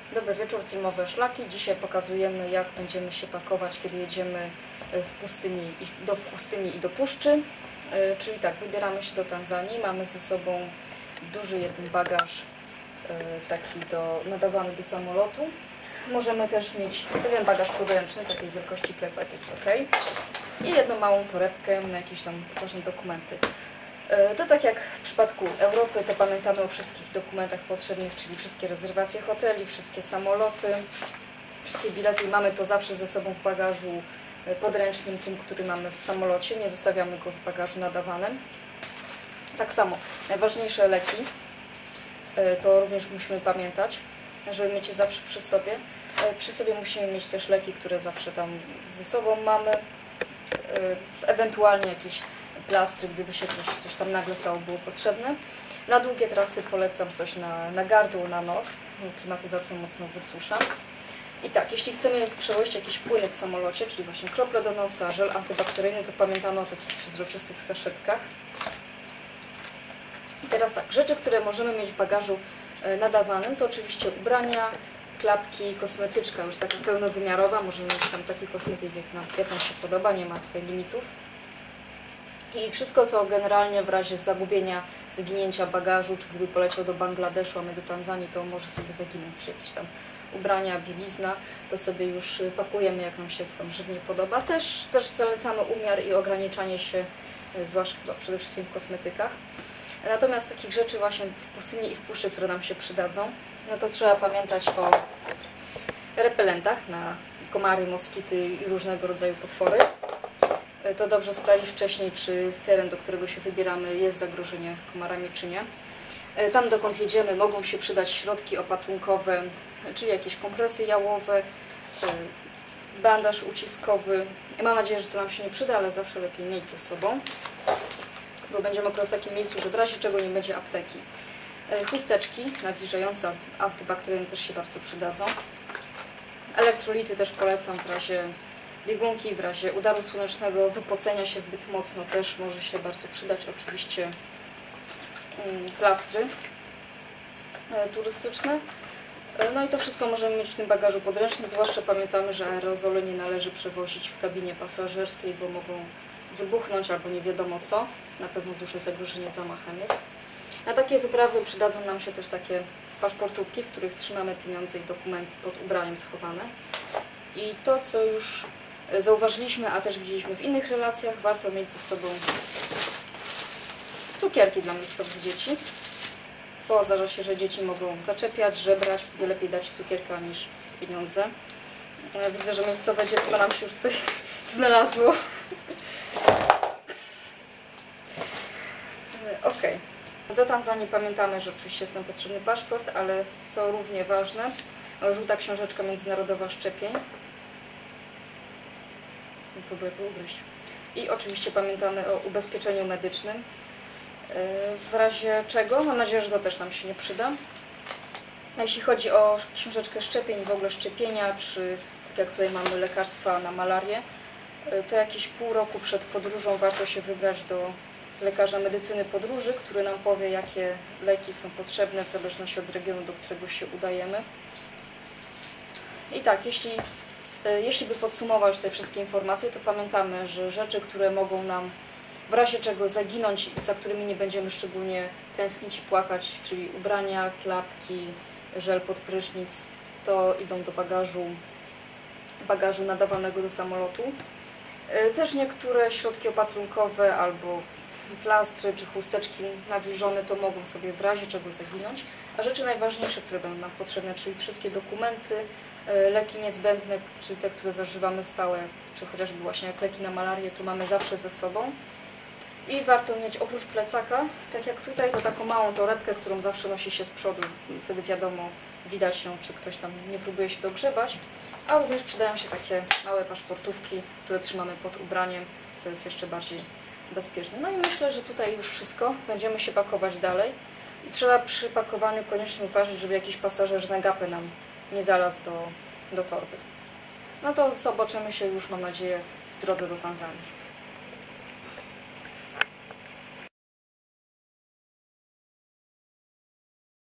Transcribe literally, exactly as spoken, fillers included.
Dobry wieczór, filmowe szlaki. Dzisiaj pokazujemy, jak będziemy się pakować, kiedy jedziemy w pustyni, do pustyni i do puszczy. Czyli tak, wybieramy się do Tanzanii, mamy ze sobą duży jeden bagaż, taki do, nadawany do samolotu. Możemy też mieć jeden bagaż podręczny, takiej wielkości plecak jest ok. I jedną małą torebkę na jakieś tam ważne dokumenty. To tak jak w przypadku Europy, to pamiętamy o wszystkich dokumentach potrzebnych, czyli wszystkie rezerwacje hoteli, wszystkie samoloty, wszystkie bilety i mamy to zawsze ze sobą w bagażu podręcznym, tym, który mamy w samolocie, nie zostawiamy go w bagażu nadawanym. Tak samo, najważniejsze leki, to również musimy pamiętać, żeby mieć je zawsze przy sobie. Przy sobie musimy mieć też leki, które zawsze tam ze sobą mamy, ewentualnie jakieś plastry, gdyby się coś, coś tam nagle stało, było potrzebne. Na długie trasy polecam coś na, na gardło, na nos, klimatyzacją mocno wysuszam. I tak, jeśli chcemy przewozić jakieś płyny w samolocie, czyli właśnie krople do nosa, żel antybakteryjny, to pamiętamy o takich przezroczystych saszetkach. I teraz tak, rzeczy, które możemy mieć w bagażu nadawanym, to oczywiście ubrania, klapki, kosmetyczka już taka pełnowymiarowa, możemy mieć tam taki kosmetyk, jak nam, jak nam się podoba, nie ma tutaj limitów. I wszystko, co generalnie w razie zagubienia, zaginięcia bagażu, czy gdyby poleciał do Bangladeszu, a my do Tanzanii, to może sobie zaginąć, czy jakieś tam ubrania, bielizna, to sobie już pakujemy, jak nam się tam żywnie podoba. Też, też zalecamy umiar i ograniczanie się, zwłaszcza chyba przede wszystkim w kosmetykach. Natomiast takich rzeczy właśnie w pustyni i w puszczy, które nam się przydadzą, no to trzeba pamiętać o repelentach na komary, moskity i różnego rodzaju potwory. To dobrze sprawdzić wcześniej, czy teren, do którego się wybieramy, jest zagrożenie komarami, czy nie. Tam, dokąd jedziemy, mogą się przydać środki opatrunkowe, czyli jakieś kompresy jałowe, bandaż uciskowy. Mam nadzieję, że to nam się nie przyda, ale zawsze lepiej mieć ze sobą, bo będziemy akurat w takim miejscu, że w razie czego nie będzie apteki. Chusteczki nawilżające, antybakteryjne też się bardzo przydadzą. Elektrolity też polecam w razie biegunki, w razie udaru słonecznego, wypocenia się zbyt mocno też może się bardzo przydać. Oczywiście plastry turystyczne. No i to wszystko możemy mieć w tym bagażu podręcznym, zwłaszcza pamiętamy, że aerozole nie należy przewozić w kabinie pasażerskiej, bo mogą wybuchnąć albo nie wiadomo co. Na pewno duże zagrożenie zamachem jest. Na takie wyprawy przydadzą nam się też takie paszportówki, w których trzymamy pieniądze i dokumenty pod ubraniem schowane. I to, co już zauważyliśmy, a też widzieliśmy w innych relacjach, warto mieć ze sobą cukierki dla miejscowych dzieci, bo zdarza się, że dzieci mogą zaczepiać, żebrać, wtedy lepiej dać cukierka niż pieniądze. Widzę, że miejscowe dziecko nam się już tutaj znalazło. Ok. Do Tanzanii pamiętamy, że oczywiście jest nam potrzebny paszport, ale co równie ważne, żółta książeczka międzynarodowa szczepień. Próbuję to ugryźć. I oczywiście pamiętamy o ubezpieczeniu medycznym. W razie czego, mam nadzieję, że to też nam się nie przyda. A jeśli chodzi o książeczkę szczepień, w ogóle szczepienia, czy tak jak tutaj mamy lekarstwa na malarię, to jakieś pół roku przed podróżą warto się wybrać do lekarza medycyny podróży, który nam powie, jakie leki są potrzebne w zależności od regionu, do którego się udajemy. I tak, jeśli, jeśli by podsumować te wszystkie informacje, to pamiętamy, że rzeczy, które mogą nam w razie czego zaginąć, za którymi nie będziemy szczególnie tęsknić i płakać, czyli ubrania, klapki, żel pod prysznic, to idą do bagażu, bagażu nadawanego do samolotu. Też niektóre środki opatrunkowe albo plastry czy chusteczki nawilżone to mogą sobie w razie czego zaginąć, a rzeczy najważniejsze, które będą nam potrzebne, czyli wszystkie dokumenty, leki niezbędne, czy te, które zażywamy stałe, czy chociażby właśnie jak leki na malarię, to mamy zawsze ze sobą. I warto mieć oprócz plecaka, tak jak tutaj, to taką małą torebkę, którą zawsze nosi się z przodu. Wtedy wiadomo, widać ją, czy ktoś tam nie próbuje się dogrzebać. A również przydają się takie małe paszportówki, które trzymamy pod ubraniem, co jest jeszcze bardziej bezpieczne. No i myślę, że tutaj już wszystko. Będziemy się pakować dalej. I trzeba przy pakowaniu koniecznie uważać, żeby jakiś pasażer na gapę nam nie zalazł do, do torby. No to zobaczymy się już, mam nadzieję, w drodze do Tanzanii.